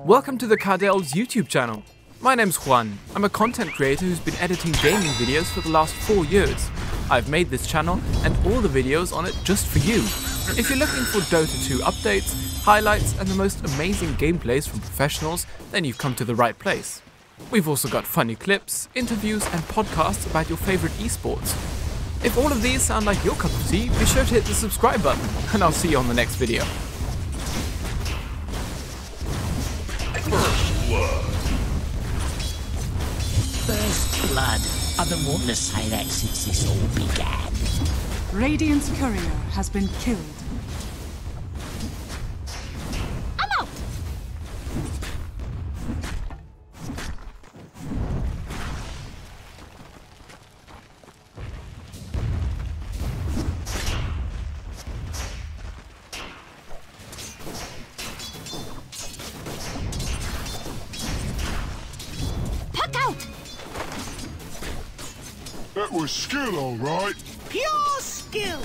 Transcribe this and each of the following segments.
Welcome to the Cardell's YouTube channel. My name's Juan. I'm a content creator who's been editing gaming videos for the last 4 years. I've made this channel and all the videos on it just for you. If you're looking for Dota 2 updates, highlights and the most amazing gameplays from professionals, then you've come to the right place. We've also got funny clips, interviews and podcasts about your favorite esports. If all of these sound like your cup of tea, be sure to hit the subscribe button and I'll see you on the next video. First blood. First blood. I've been wanting to say that since this all began. Radiant's courier has been killed. I'm out! Puck out! That was skill, all right. Pure skill!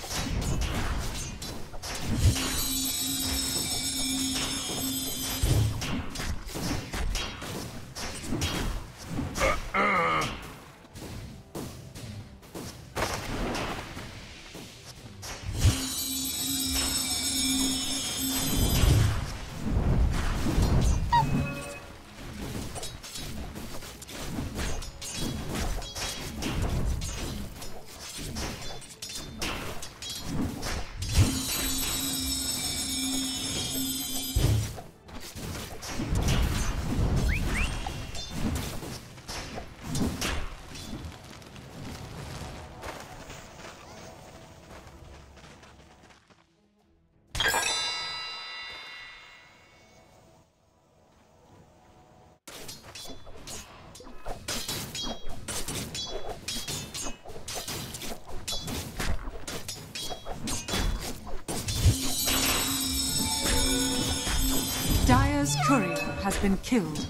Dire's courier has been killed.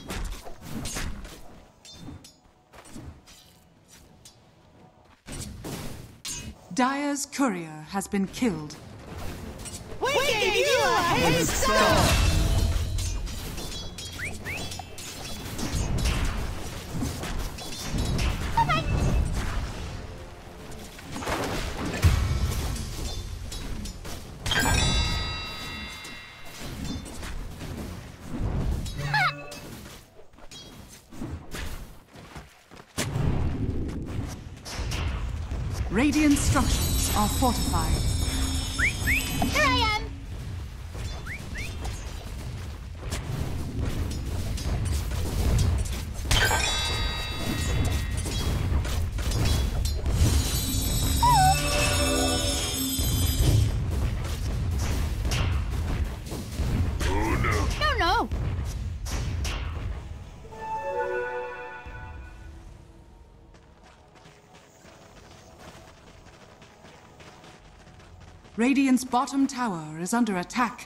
Dire's courier has been killed. We gave you a head start! Radiant structures are fortified. Here I am! Oh no. No! Radiant's bottom tower is under attack.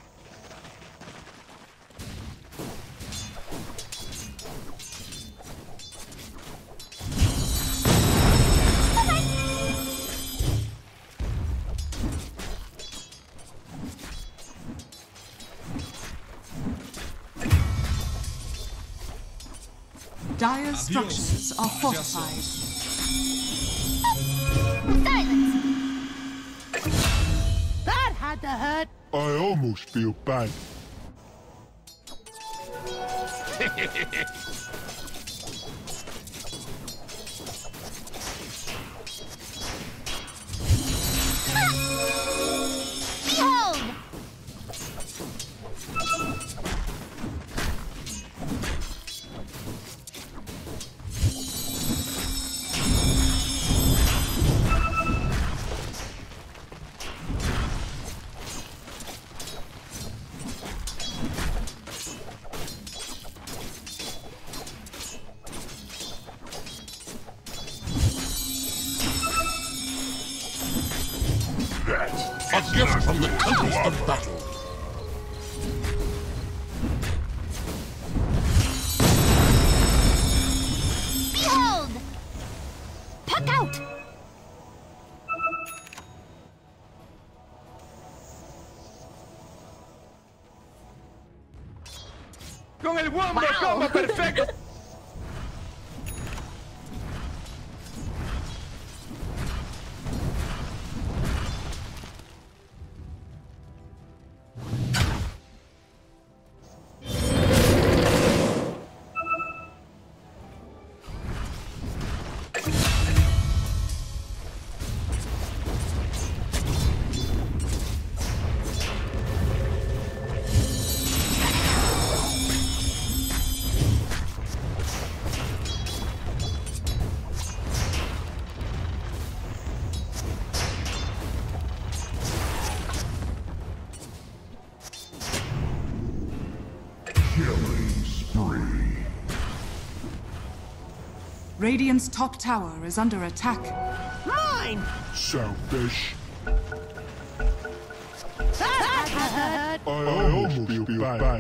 Dire's structures are fortified. Silence! That had to hurt! I almost feel bad. Behold! A gift from the tempest of battle. Behold! Puck out! Con el wombo combo perfecto. Radiant's top tower is under attack. Mine! Selfish. I almost feel bad.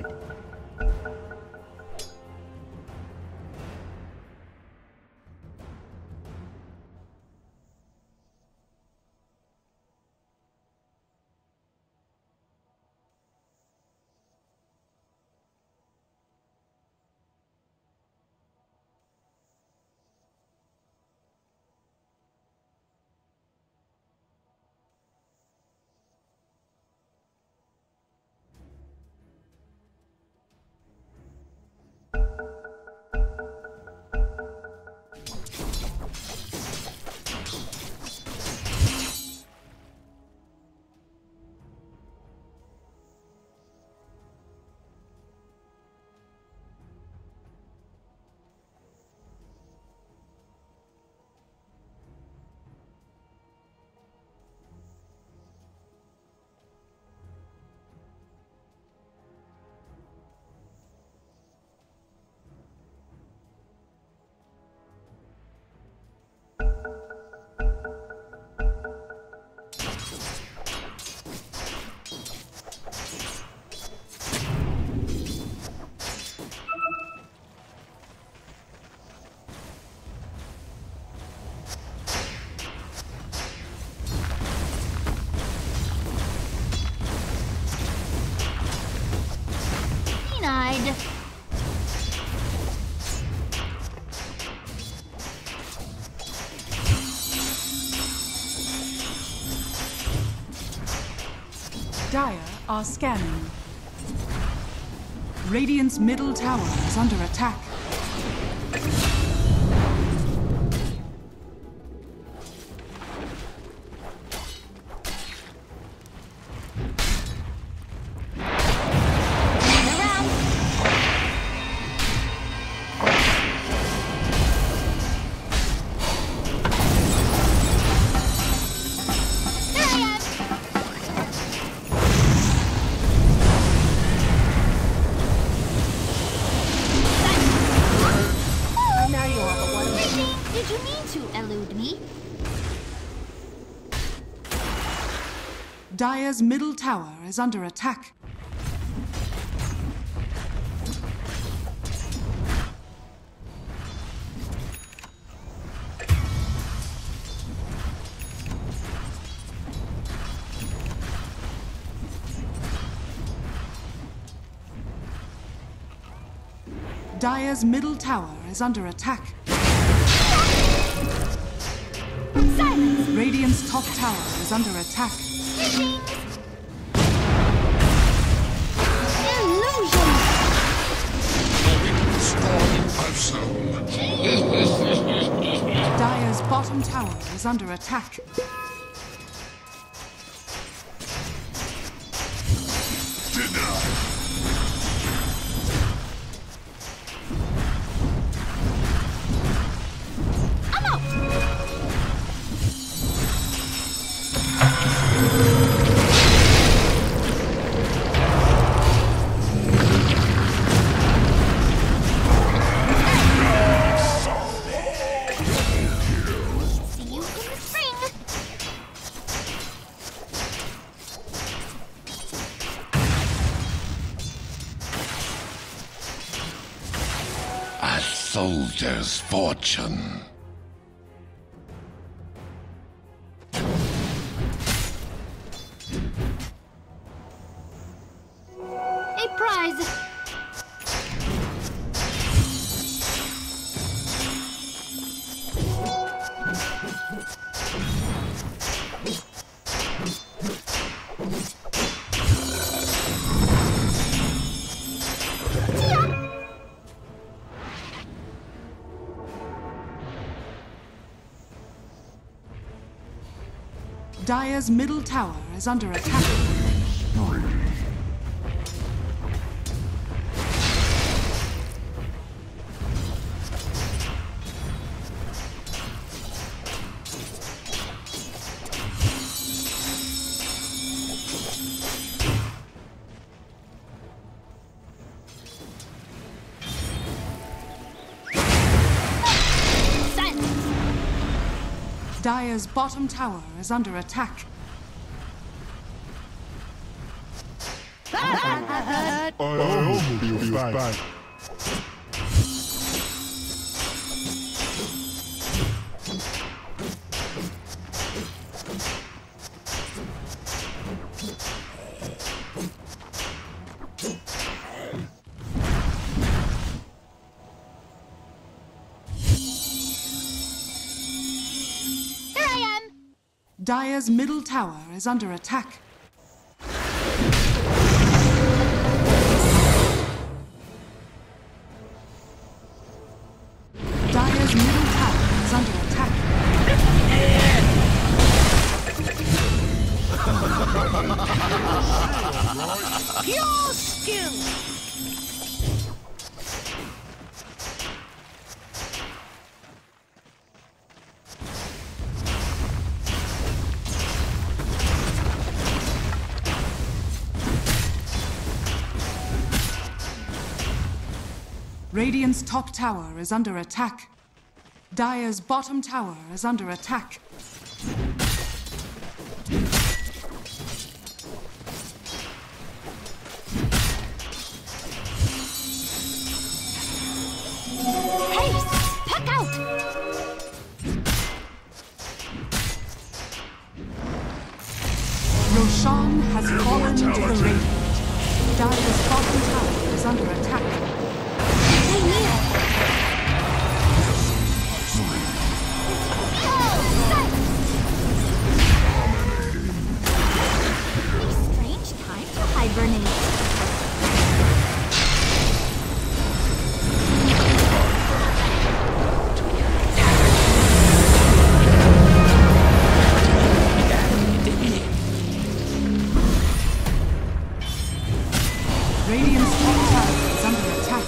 Denied. Dire are scanning. Radiant's middle tower is under attack. Did you mean to elude me? Dire's middle tower is under attack. Dire's middle tower is under attack. Silence! Radiant's top tower is under attack. Illusion! Dire's bottom tower is under attack. Soldier's fortune. A prize! Dire's middle tower is under attack. Dire's bottom tower is under attack. I almost feel bad. Dire's middle tower is under attack. Dire's middle tower is under attack. Pure skill! Radiant's top tower is under attack. Dire's bottom tower is under attack. Haste! Pack out! Roshan has fallen to the Radiant. Dire's bottom tower is under attack. Strange time to hibernate. Radiant's top tower is under attack.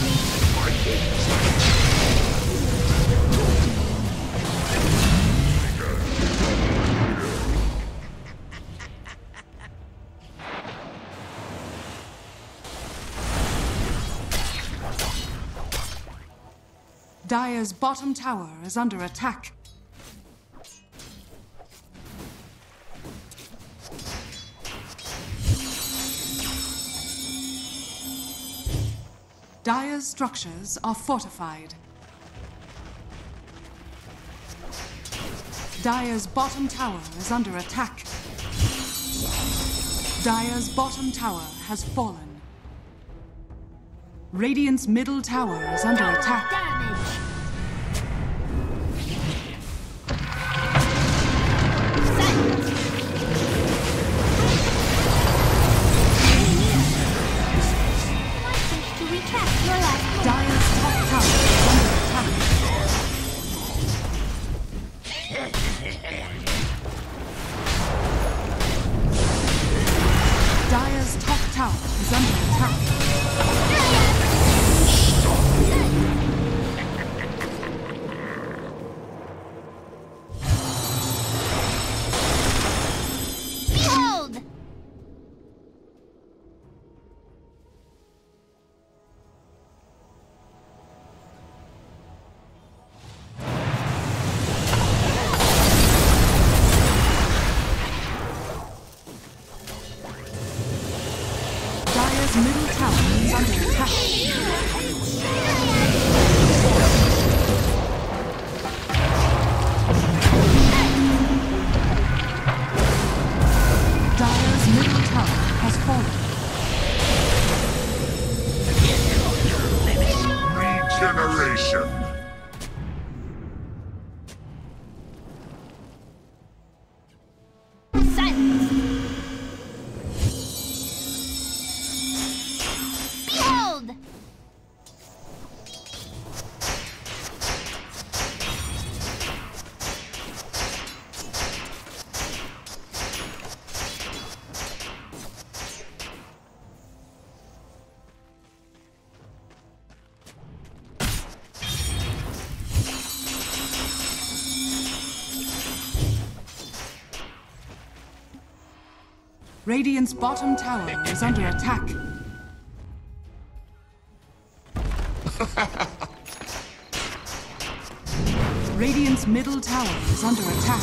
Dire's bottom tower is under attack. Dire's structures are fortified. Dire's bottom tower is under attack. Dire's bottom tower has fallen. Radiant's middle tower is under attack. Damage! Dire's top tower is under attack. Dire's top tower is under attack. Behold! Dire's middle tower is under attack. Dire's middle tower has fallen. Regeneration. Silence! Behold! Radiant's bottom tower is under attack. Radiant's middle tower is under attack.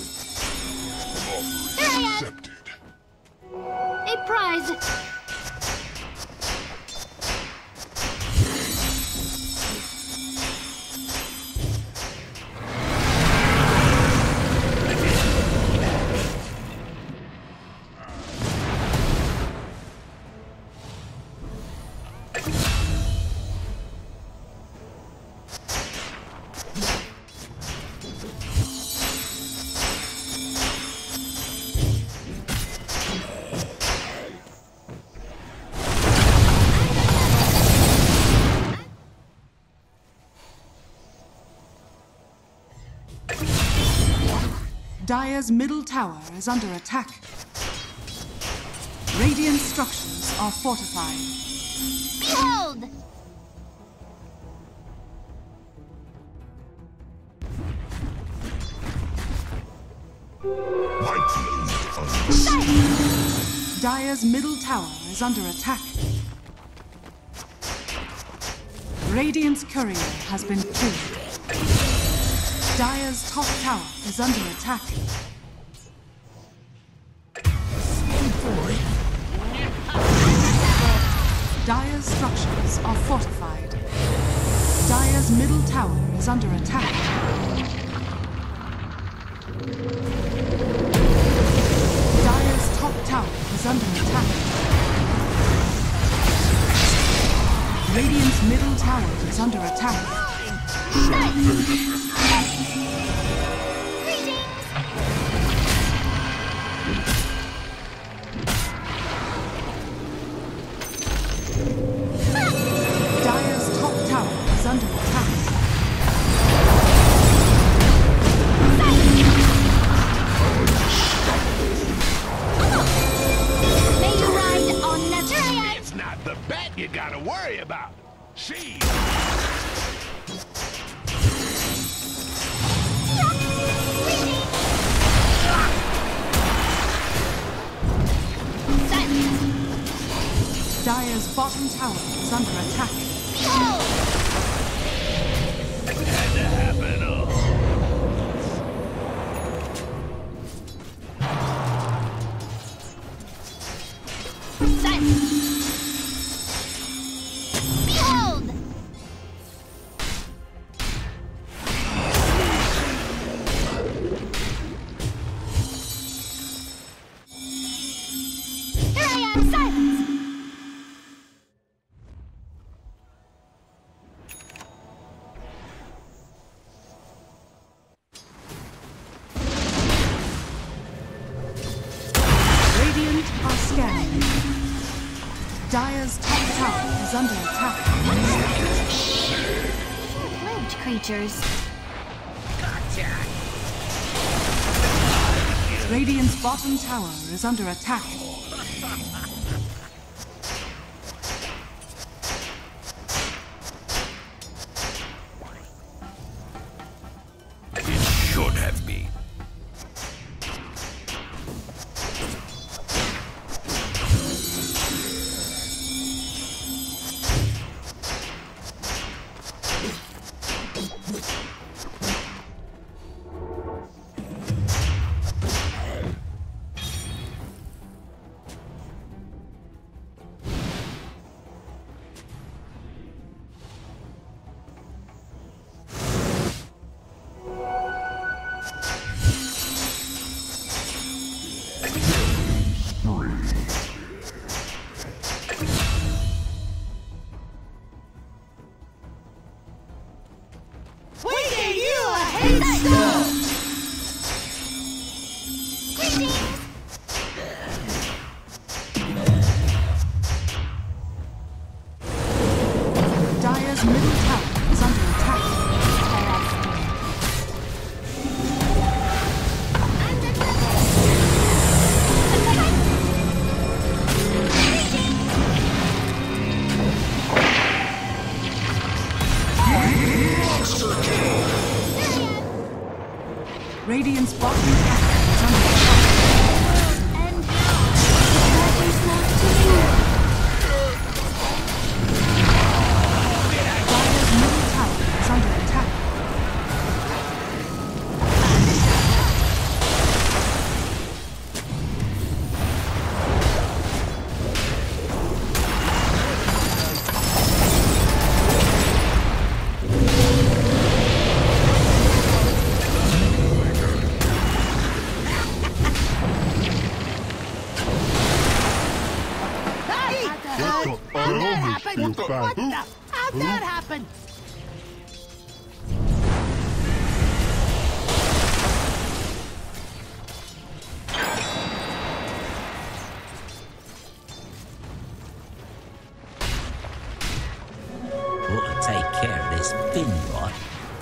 Accepted. A prize. Dire's middle tower is under attack. Radiant structures are fortified. Behold! My blade unseen. Dire's middle tower is under attack. Radiant's courier has been killed. Dire's top tower is under attack. Dire's structures are fortified. Dire's middle tower is under attack. Dire's top tower is under attack. Radiant's middle tower is under attack. Dire's top tower is under attack. May you ride on Naturia! It's not the bet you gotta worry about. She. Dire's bottom tower is under attack. Had to happen. Behold! Here I am, silence! Radiant are scanning. Dire's top tower is under attack. Short-lived creatures. Radiant's bottom tower is under attack. It should have been. We gave you a head start! Dire's middle tower is under attack. Radiant's bottom tower is under attack. And God, I How'd that almost happen? feel What the? bad. How'd that happen? Ought to take care of this fin rot.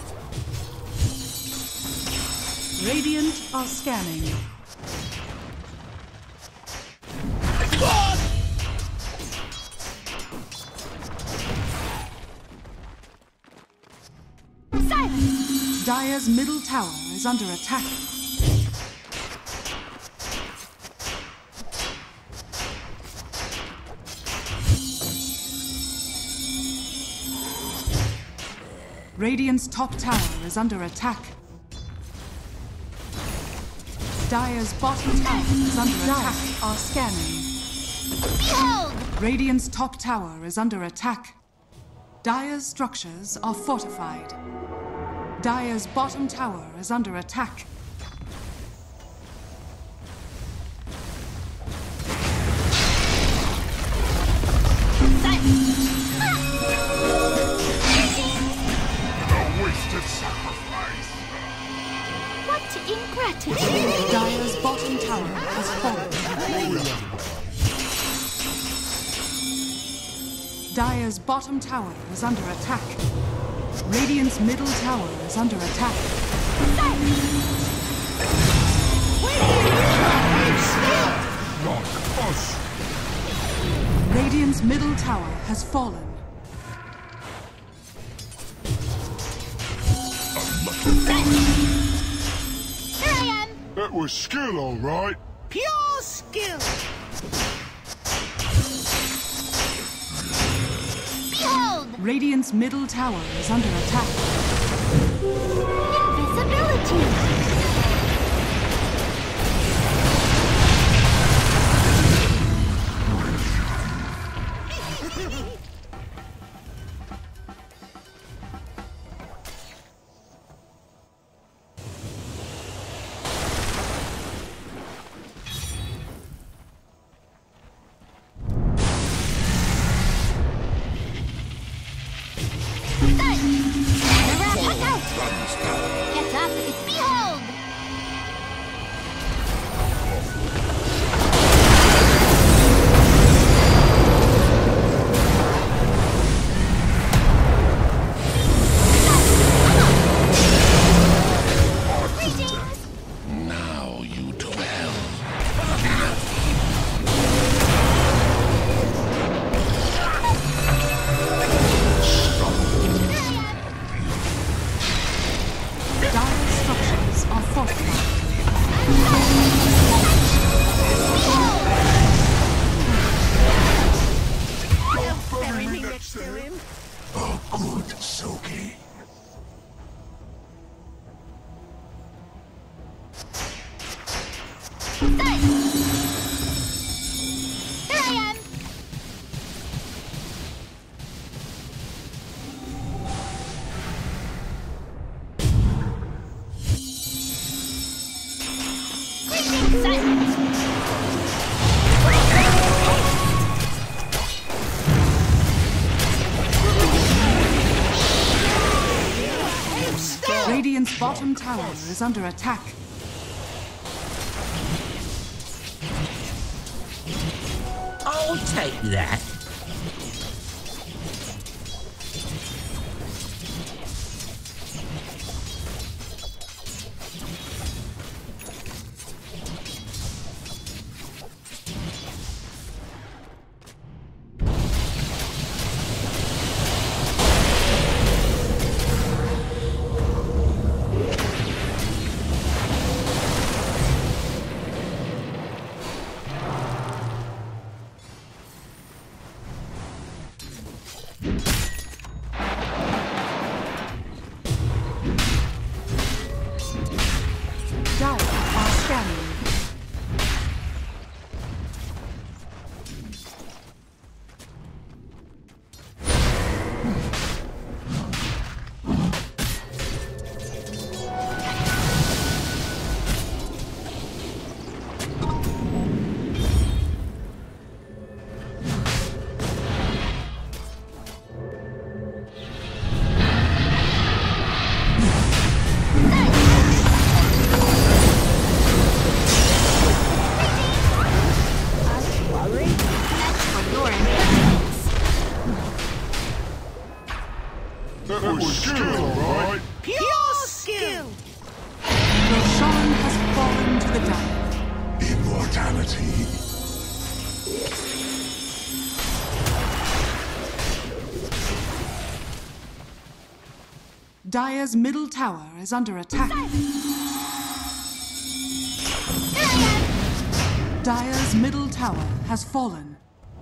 Radiant are scanning. Silence. Dire's middle tower is under attack. Radiant's top tower is under attack. Dire's bottom tower is under attack. Are scanning. Behold. Radiant's top tower is under attack. Dire's structures are fortified. Dire's bottom tower is under attack. A wasted sacrifice. What ingratitude. Dire's bottom tower has fallen. Dire's bottom tower is under attack. Radiant's middle tower is under attack. Like us. Radiant's middle tower has fallen. Here I am. That was skill, all right. Pure skill. Behold. Radiant's middle tower is under attack. Invisibility. Get up, behold! Greetings! Now you dwell. Dire's structures are fortified. Bury me next to him. A good soaking. Here I am! Greetings, silence! Radiant's bottom tower is under attack. I'll take that. Dire are scanning. Dire's middle tower is under attack. Dire's middle tower has fallen.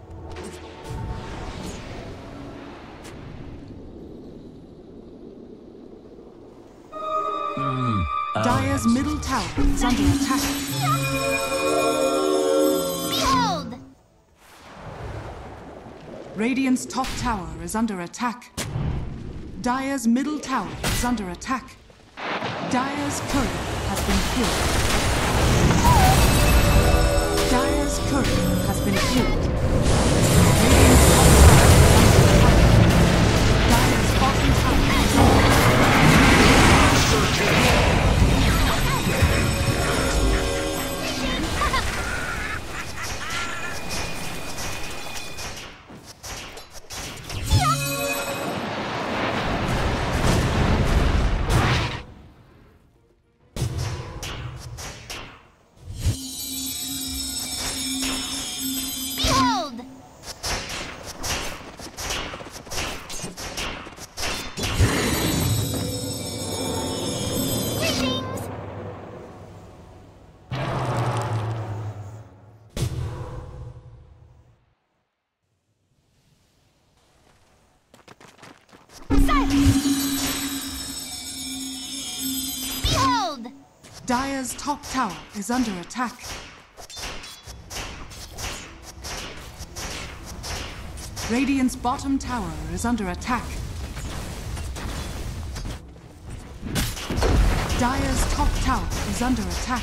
Dire's middle tower is under attack. Behold! Radiant's top tower is under attack. Dire's middle tower is under attack. Dire's courier has been killed. Dire's courier has been killed. Radiant's top tower is under attack. Dire's bottom tower is under Behold! Greetings! Behold! Dire's top tower is under attack. Radiant's bottom tower is under attack. Dire's top tower is under attack.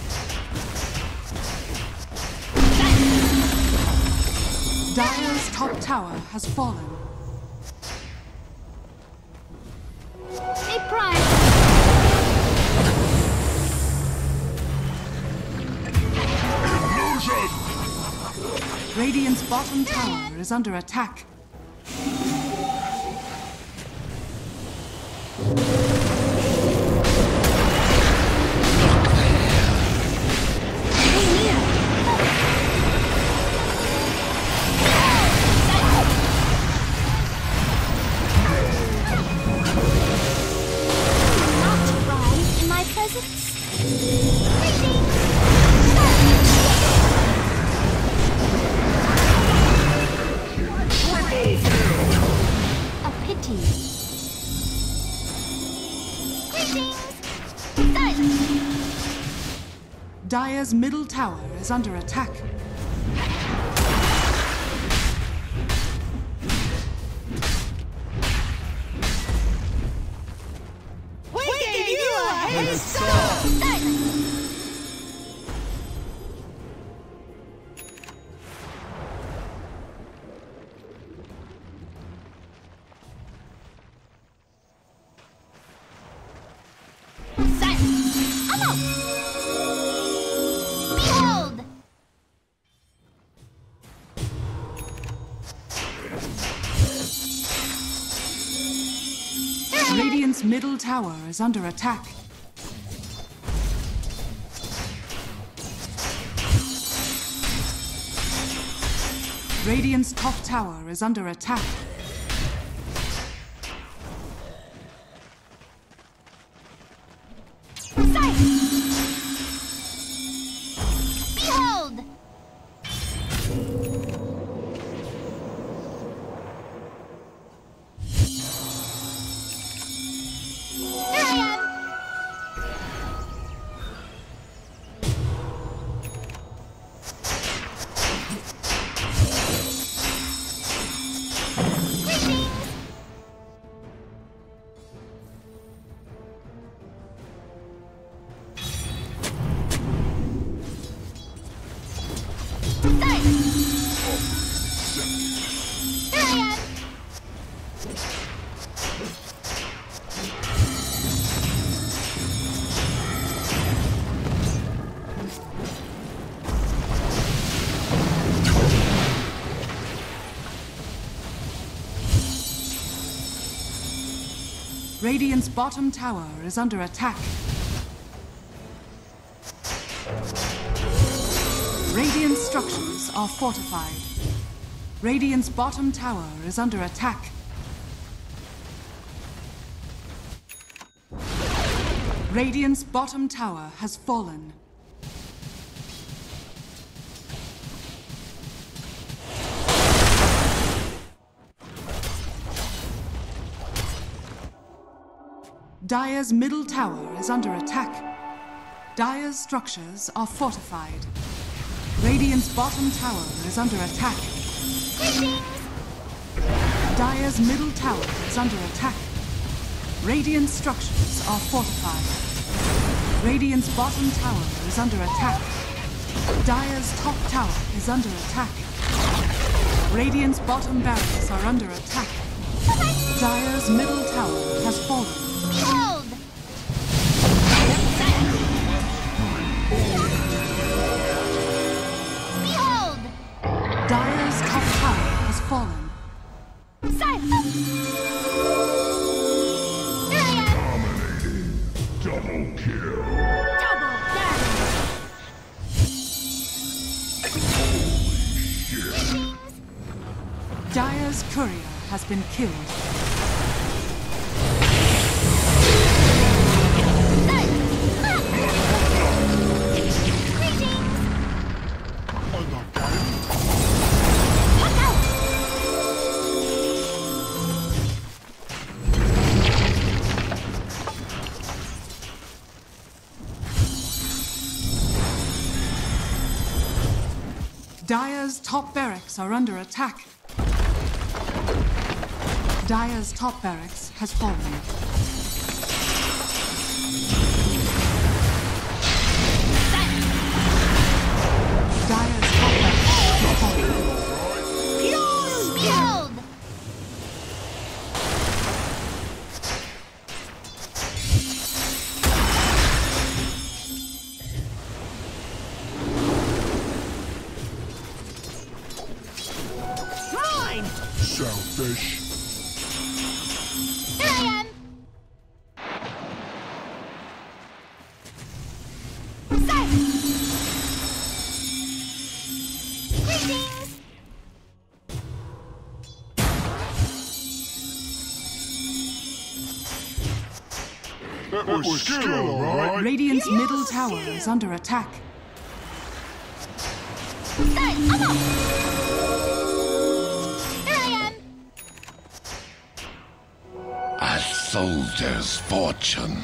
Dire's top tower has fallen. A prize! Illusion! Radiant's bottom tower is under attack. Not rise in my presence? A pity. Greetings! Silence! Dire's middle tower is under attack. We gave you a head start! Silence! Silence! I'm out! Behold! Radiant's middle tower is under attack. Radiant's top tower is under attack. Behold! Here I am! Greetings! Silence! Here I am! Radiant's bottom tower is under attack. Radiant structures are fortified. Radiant's bottom tower is under attack. Radiant's bottom tower has fallen. Dire's middle tower is under attack. Dire's structures are fortified. Radiant's bottom tower is under attack. Dire's middle tower is under attack. Radiant structures are fortified. Radiant's bottom tower is under attack. Dire's top tower is under attack. Radiant's bottom barracks are under attack. Dire's middle tower has fallen. Behold! Behold! Dire's top tower has fallen. Here I am! Double kill. Double damage! Dire's courier has been killed. Dire's top barracks are under attack. Dire's top barracks has fallen. Dire's top barracks has fallen. Behold! Selfish. Here I am! Greetings! That was skill, alright. Radiant's middle tower is under attack. I'm off! A soldier's fortune.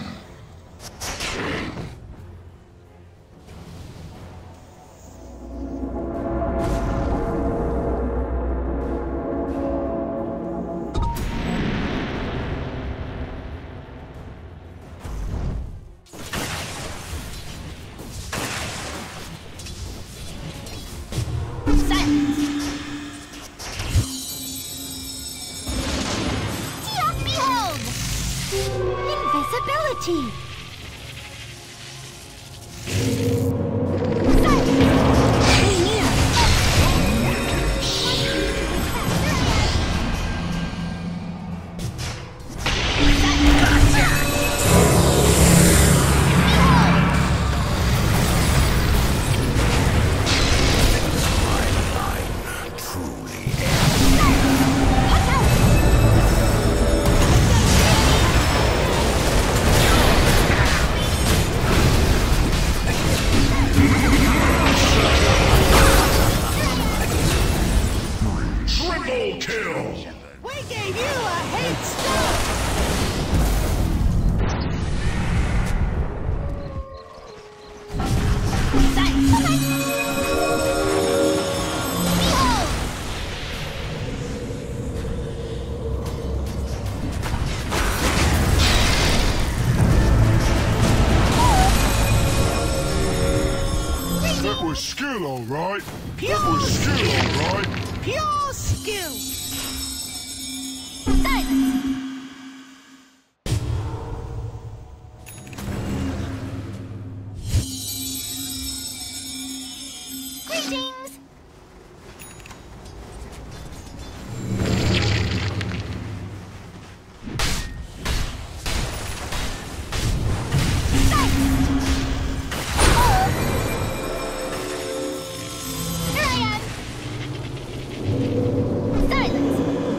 Invisibility! Skill, alright. That was skill, alright. Pure skill! Silence! Greetings! Here I am! Silence!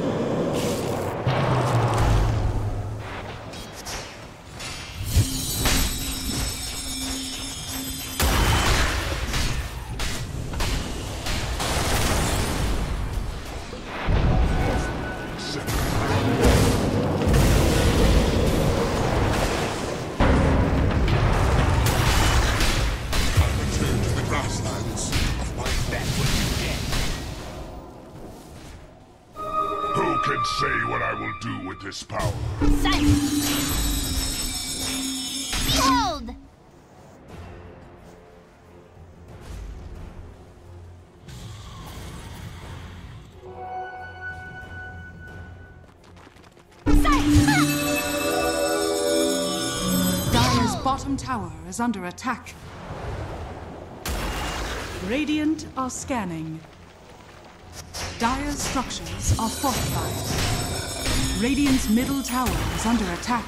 can say what I will do with this power. Silence! Behold! Dire's bottom tower is under attack. Radiant are scanning. Dire's structures are fortified. Radiant's middle tower is under attack.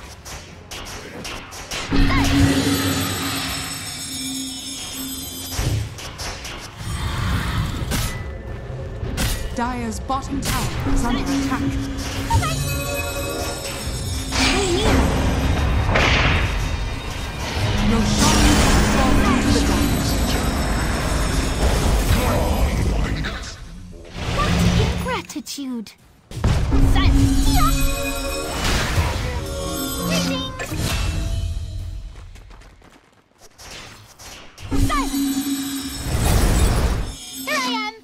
Dire's bottom tower is under attack. Roshan has fallen to the dark. What ingratitude! Silence! Greetings! Silence! Here I am!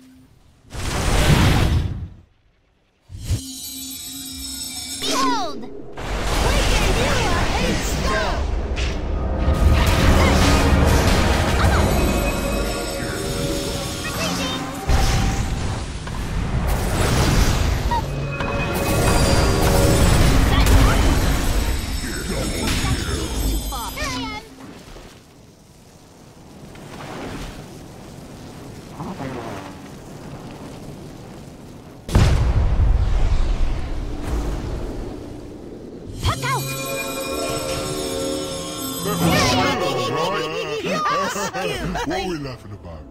Behold! We gave you a head start! What are we laughing about?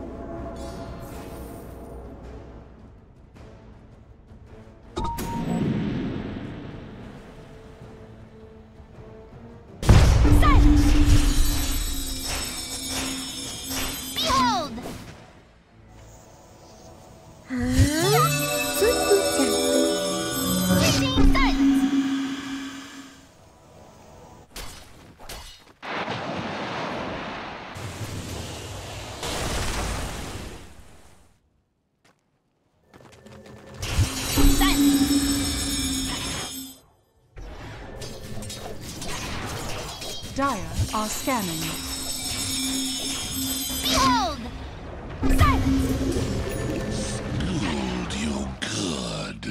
Behold! Greetings, silence! Dire are scanning. Behold! Silence! Good, you good.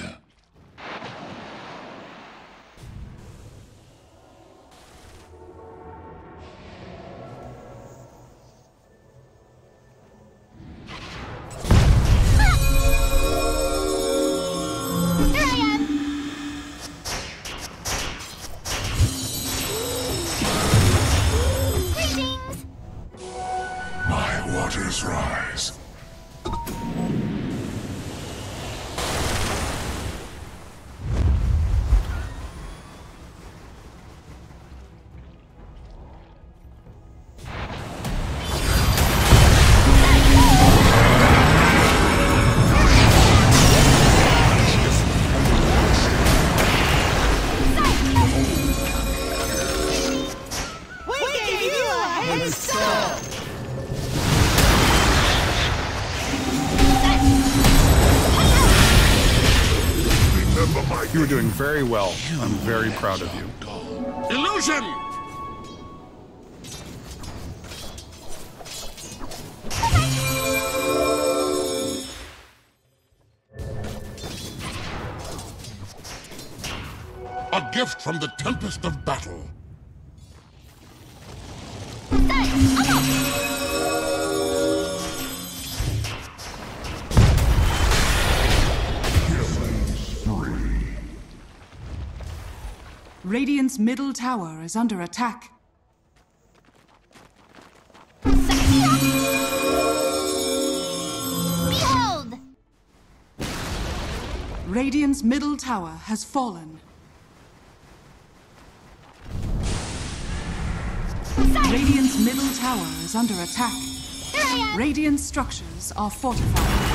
Here I am! Greetings! My waters rise. We gave you a head start! Remember my You are doing very well. I'm very proud of you. Illusion! A gift from the tempest of battle. Radiant's middle tower is under attack. Behold! Radiant's middle tower has fallen. Radiant's middle tower is under attack. Here I am! Radiant structures are fortified.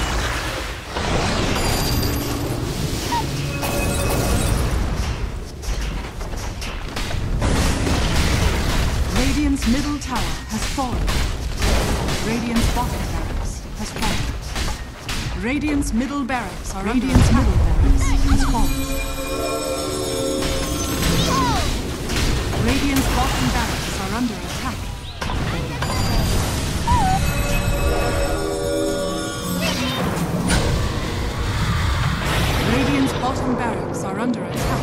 Radiant's middle tower has fallen. Radiant's bottom barracks has fallen. Radiant's middle barracks are under attack. Radiant's middle barracks has fallen. barracks are under attack.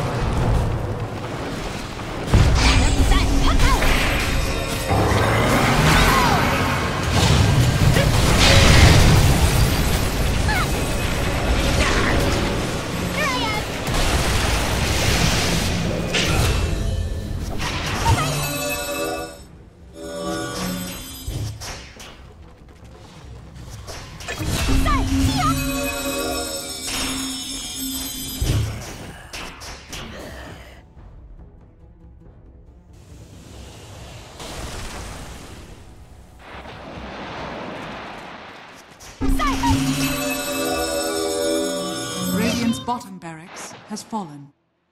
Radiant's bottom barracks has fallen.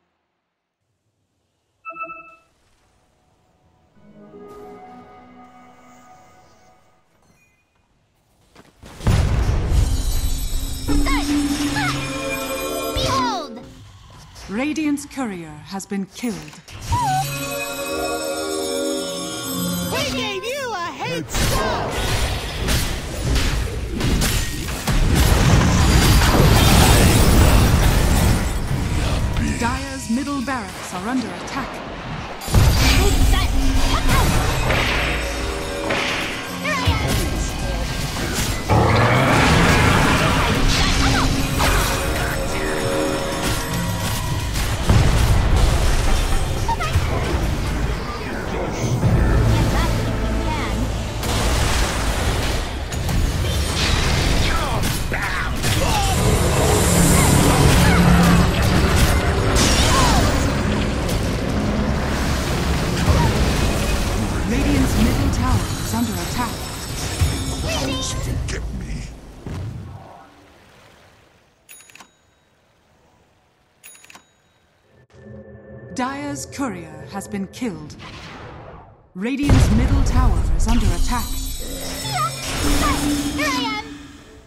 Behold! Radiant's courier has been killed. We gave you a head start! Dire's middle barracks are under attack. Radiant's middle tower is under attack. Get me. Dire's courier has been killed. Radiant's middle tower is under attack. Here I am!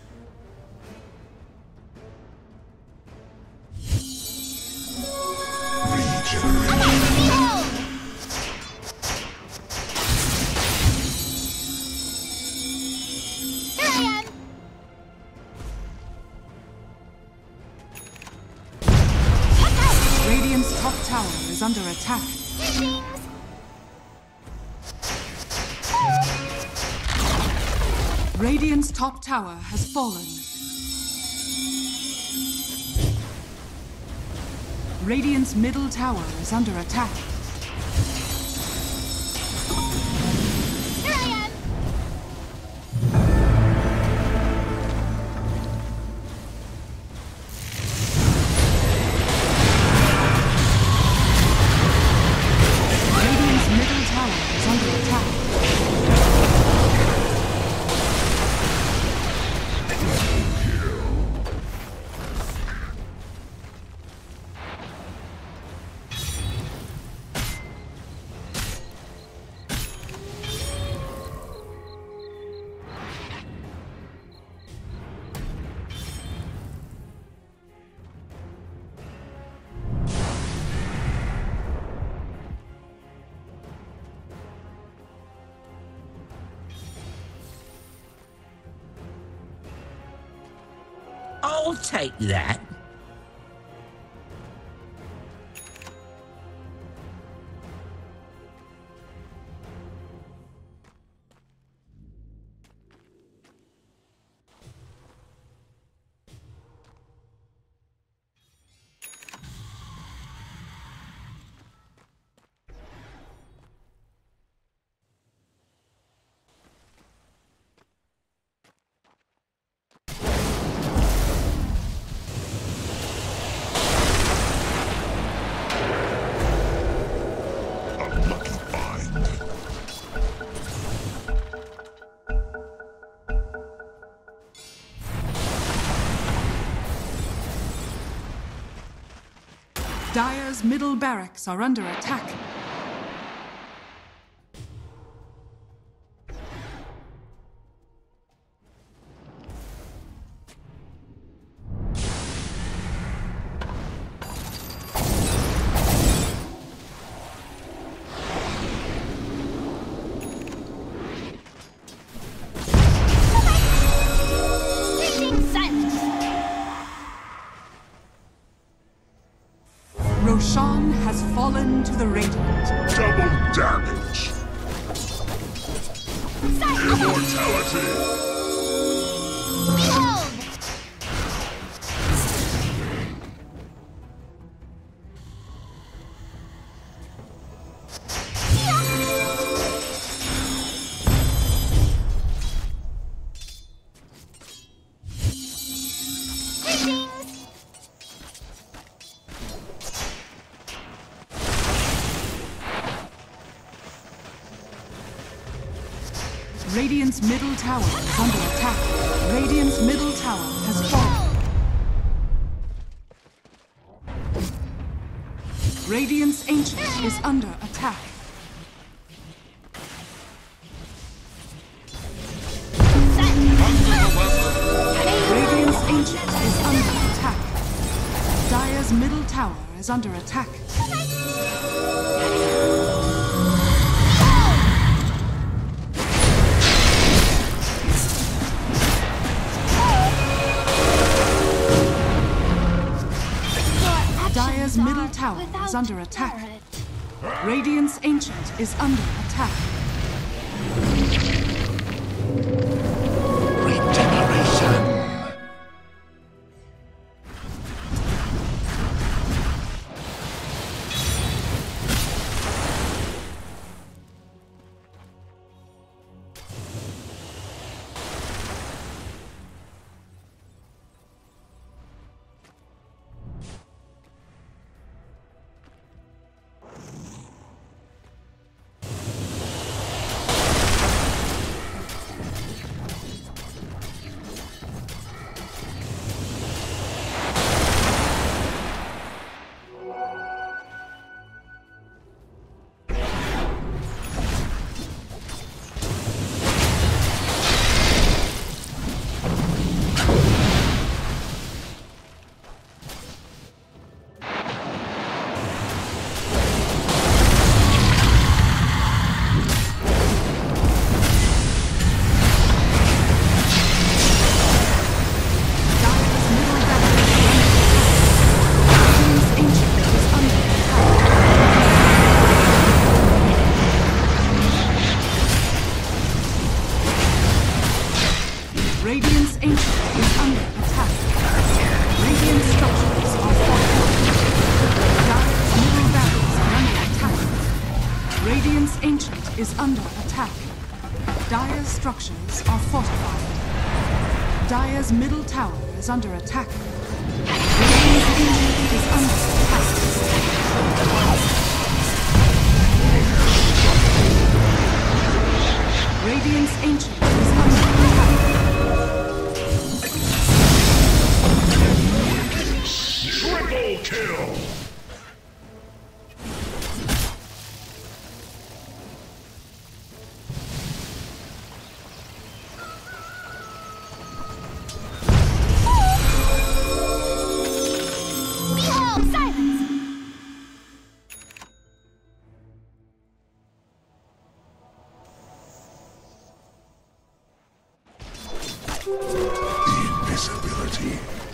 Behold! Here I am! Radiant's top tower is under attack. Radiant's top tower has fallen. Radiant's middle tower is under attack. Here I am! Radiant's middle tower is under attack. I'll take that. Dire's middle barracks are under attack. Roshan has fallen to the Radiant. Double damage. Immortality. Behold! Radiant's middle tower is under attack. Radiant's middle tower has fallen. Radiant's Ancient is under attack. Radiant's Ancient is under attack. Dire's middle tower is under attack. Dire's middle tower is under attack. Radiant's Ancient is under attack. Regeneration. Radiant's Ancient is under attack. Radiant structures are fortified. Dire's middle barracks are under attack. Radiant's Ancient is under attack. Dire's structures are fortified. Dire's middle tower is under attack. Radiant's Ancient is under attack. Radiant's Ancient is under attack. Triple kill. Behold! Silence! Invisibility.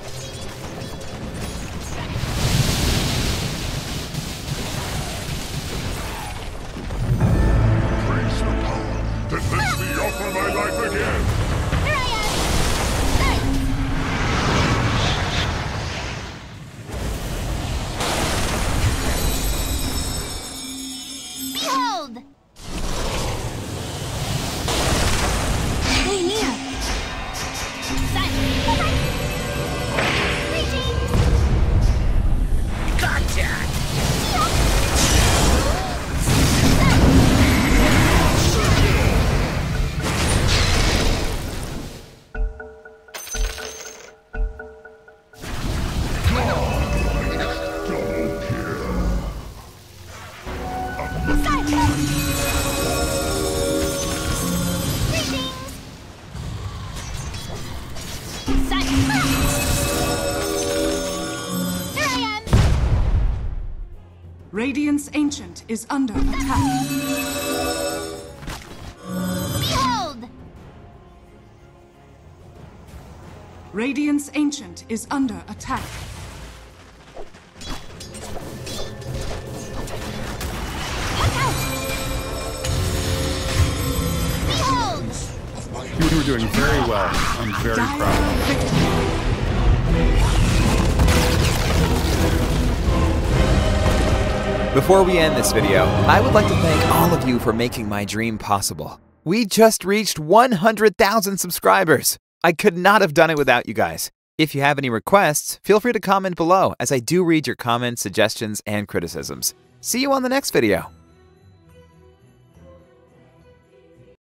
Praise the power that lets me offer my life again. Here I am! Silence! Behold! Stay near! Silence! Greetings! Gotcha. Radiant's Ancient is under attack. Behold! Radiant's Ancient is under attack. You're doing very well. I'm very proud of you. Before we end this video, I would like to thank all of you for making my dream possible. We just reached 100,000 subscribers. I could not have done it without you guys. If you have any requests, feel free to comment below, as I do read your comments, suggestions, and criticisms. See you on the next video.